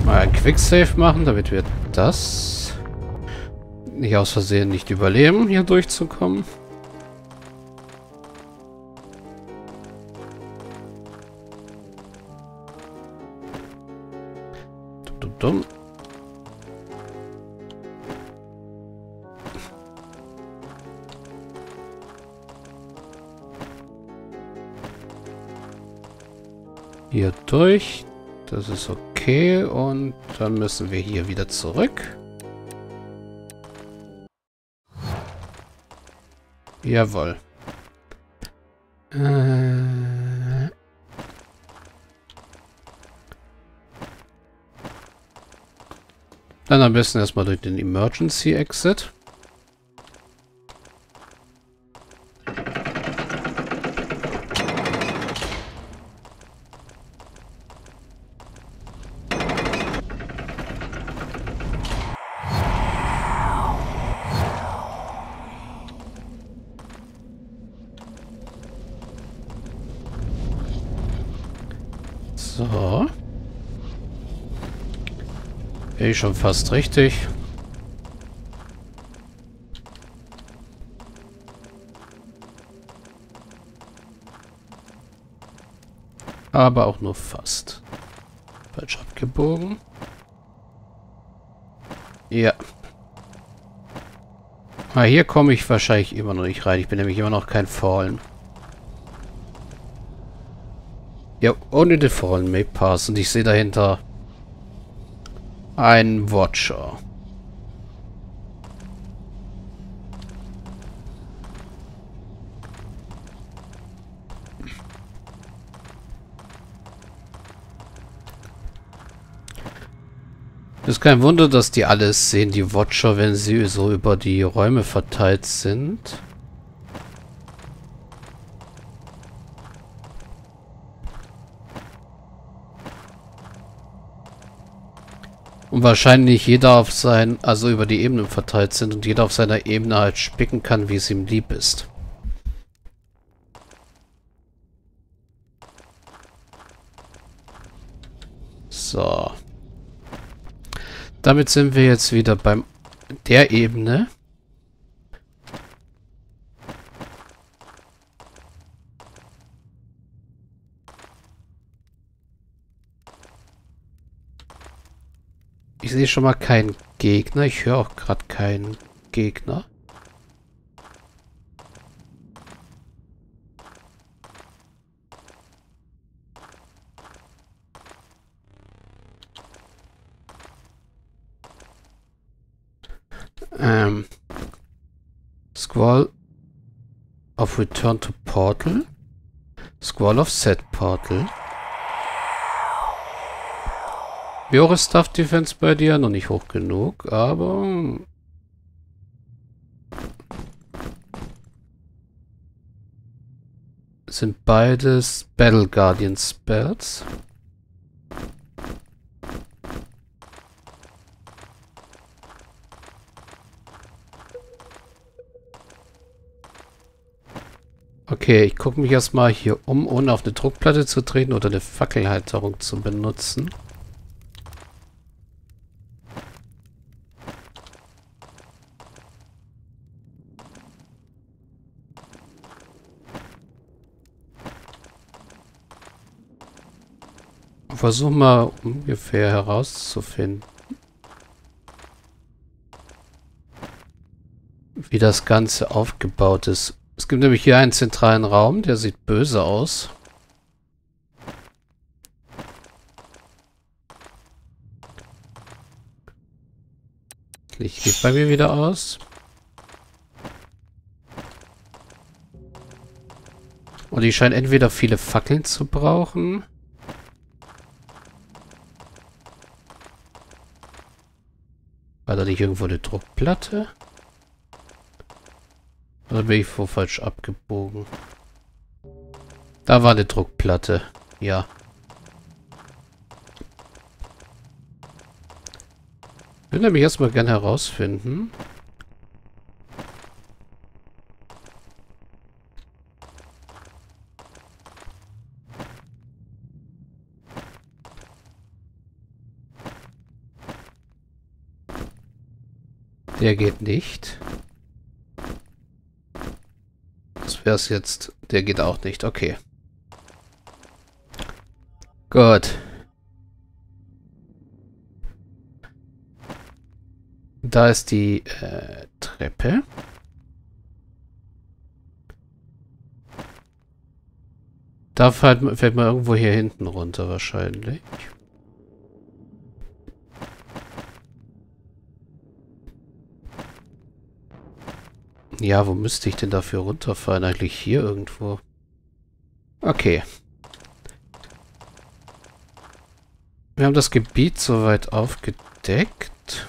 Mal ein Quicksave machen, damit wir das nicht aus Versehen nicht überleben, hier durchzukommen. Dumm. Hier durch. Das ist okay. Und dann müssen wir hier wieder zurück. Jawohl. Dann am besten erstmal durch den Emergency Exit. So. Schon fast richtig. Aber auch nur fast. Falsch abgebogen. Ja. Hier komme ich wahrscheinlich immer noch nicht rein. Ich bin nämlich immer noch kein Fallen. Ja, ohne den Fallen may pass. Und ich sehe dahinter einen Watcher. Ist kein Wunder, dass die alles sehen, die Watcher, wenn sie so über die Räume verteilt sind. Und wahrscheinlich jeder auf sein, also über die Ebenen verteilt sind und jeder auf seiner Ebene halt spicken kann, wie es ihm lieb ist. So. Damit sind wir jetzt wieder beim der Ebene. Ich sehe schon mal keinen Gegner. Ich höre auch gerade keinen Gegner. Squall of Return to Portal. Squall of Set Portal. Wie hoch ist Staff Defense bei dir? Noch nicht hoch genug, aber... Sind beides Battle Guardian Spells. Okay, ich gucke mich erstmal hier um, ohne auf eine Druckplatte zu treten oder eine Fackelhalterung zu benutzen. Versuch mal ungefähr herauszufinden, wie das Ganze aufgebaut ist. Es gibt nämlich hier einen zentralen Raum, der sieht böse aus. Licht geht bei mir wieder aus. Und ich scheine entweder viele Fackeln zu brauchen. War da nicht irgendwo eine Druckplatte? Oder bin ich wohl falsch abgebogen? Da war eine Druckplatte. Ja. Ich will nämlich erstmal gerne herausfinden. Der geht nicht. Das wäre es jetzt. Der geht auch nicht. Okay. Gut. Da ist die Treppe. Da fällt man irgendwo hier hinten runter wahrscheinlich. Ja, wo müsste ich denn dafür runterfallen? Eigentlich hier irgendwo. Okay. Wir haben das Gebiet soweit aufgedeckt.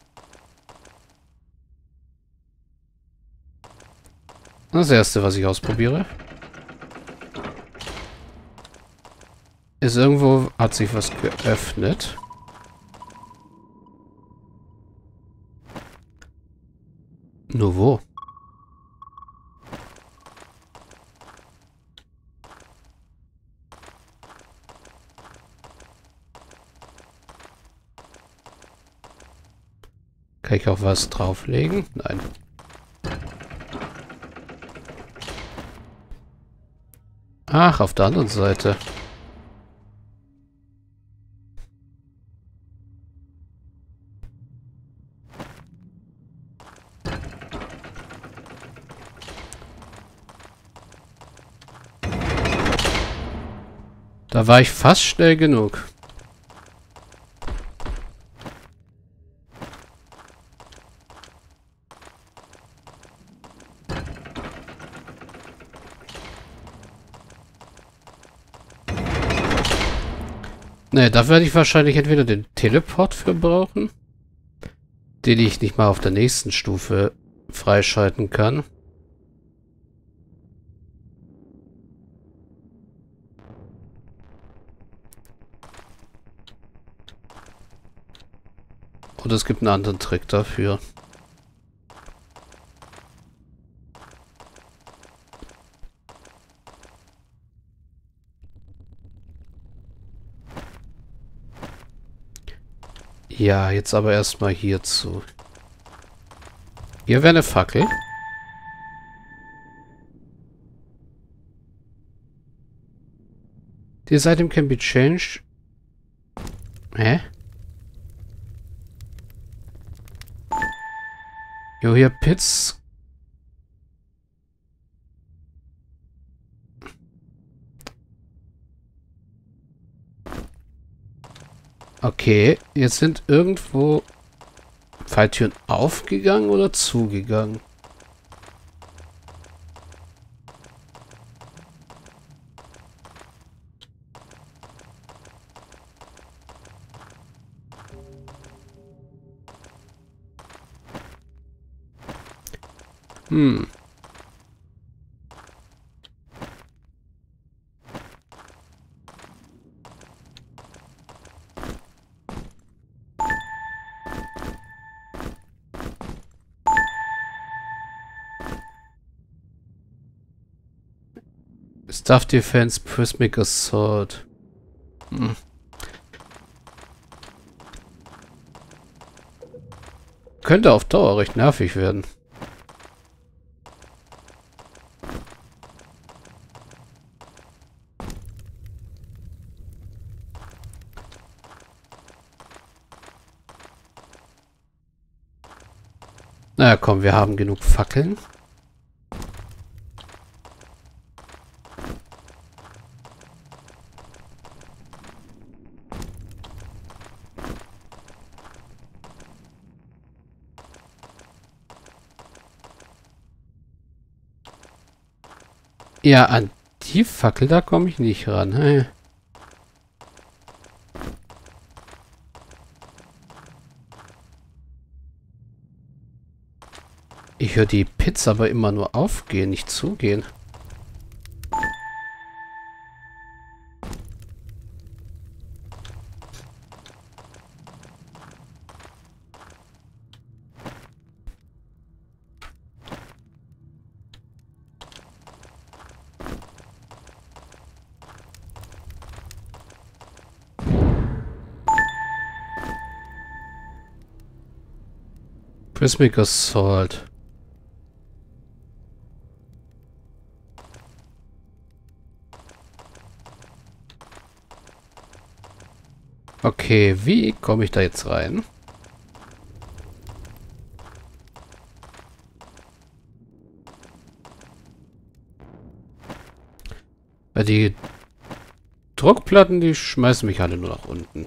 Das erste, was ich ausprobiere. Ist irgendwo, hat sich was geöffnet. Nur wo? Kann ich auch was drauflegen? Nein. Ach, auf der anderen Seite. Da war ich fast schnell genug. Ne, da werde ich wahrscheinlich entweder den Teleport für brauchen, den ich nicht mal auf der nächsten Stufe freischalten kann. Oder es gibt einen anderen Trick dafür. Ja, jetzt aber erstmal hierzu. Hier wäre eine Fackel. This item can be changed. Hä? Jo, hier Pits. Okay, jetzt sind irgendwo Falltüren aufgegangen oder zugegangen. Hm. Staff Defense Prismic Assault. Hm. Könnte auf Dauer recht nervig werden. Na komm, wir haben genug Fackeln. Ja, an die Fackel, da komme ich nicht ran. Hey. Ich höre die Pits aber immer nur aufgehen, nicht zugehen. Cosmic Assault. Okay, wie komme ich da jetzt rein? Weil die Druckplatten, die schmeißen mich alle nur nach unten.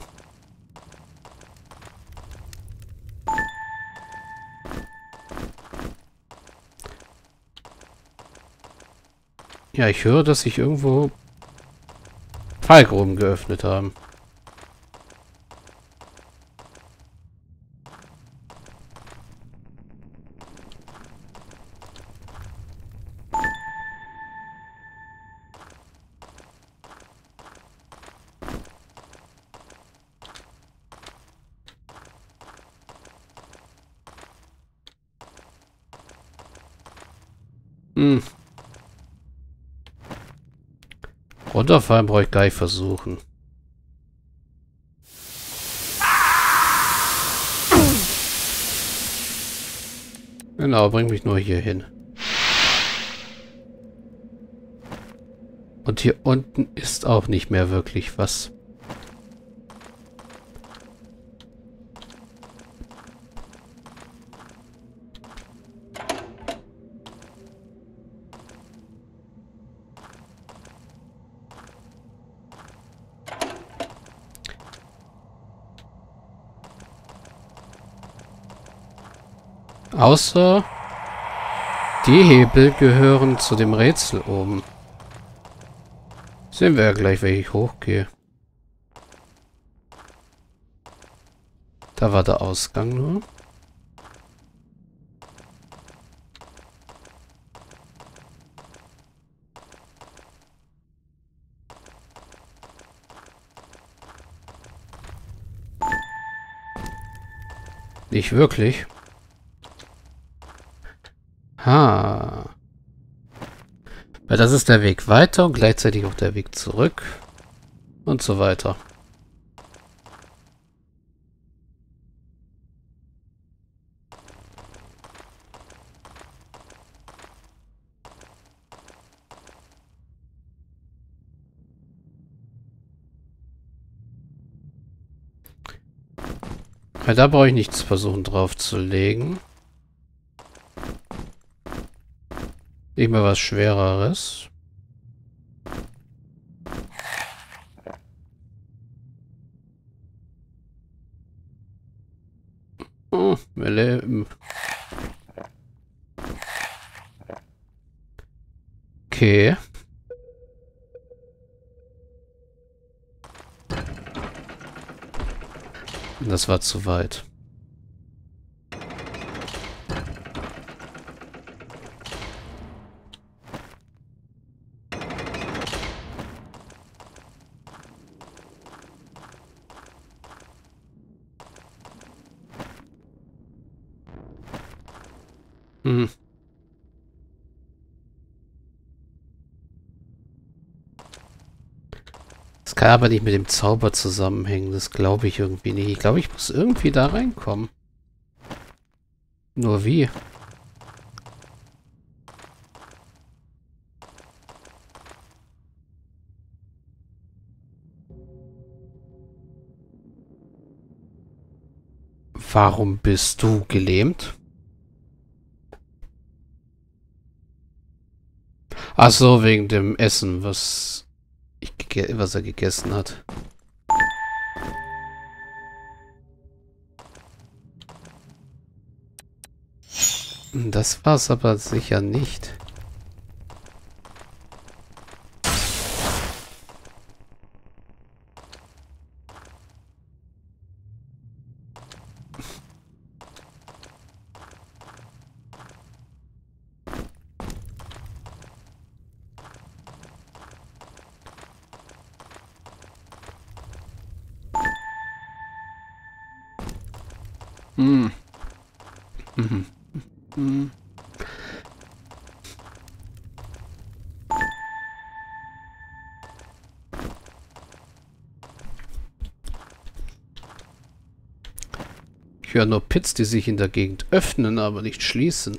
Ja, ich höre, dass sich irgendwo Fallgruben geöffnet haben. Hm. Runterfallen brauche ich gar nicht versuchen. Genau, bring mich nur hier hin. Und hier unten ist auch nicht mehr wirklich was. Außer die Hebel gehören zu dem Rätsel oben. Sehen wir ja gleich, wenn ich hochgehe. Da war der Ausgang nur. Nicht wirklich. Ha. Weil das ist der Weg weiter und gleichzeitig auch der Weg zurück. Und so weiter. Weil da brauche ich nichts versuchen draufzulegen. Nicht mehr was Schwereres. Oh, wir leben. Okay. Das war zu weit. Hm. Das kann aber nicht mit dem Zauber zusammenhängen. Das glaube ich irgendwie nicht. Ich glaube, ich muss irgendwie da reinkommen. Nur wie? Warum bist du gelähmt? Ach so, wegen dem Essen, was er gegessen hat. Das war's aber sicher nicht. Hm. Mhm. Mhm. Ich höre nur Pits, die sich in der Gegend öffnen, aber nicht schließen.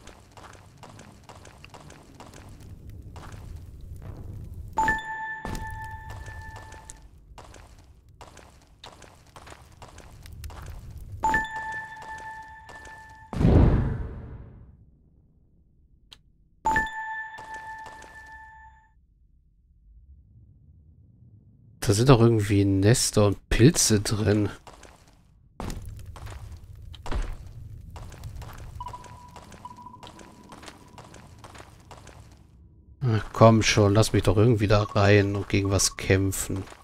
Da sind doch irgendwie Nester und Pilze drin. Ach, komm schon, lass mich doch irgendwie da rein und gegen was kämpfen.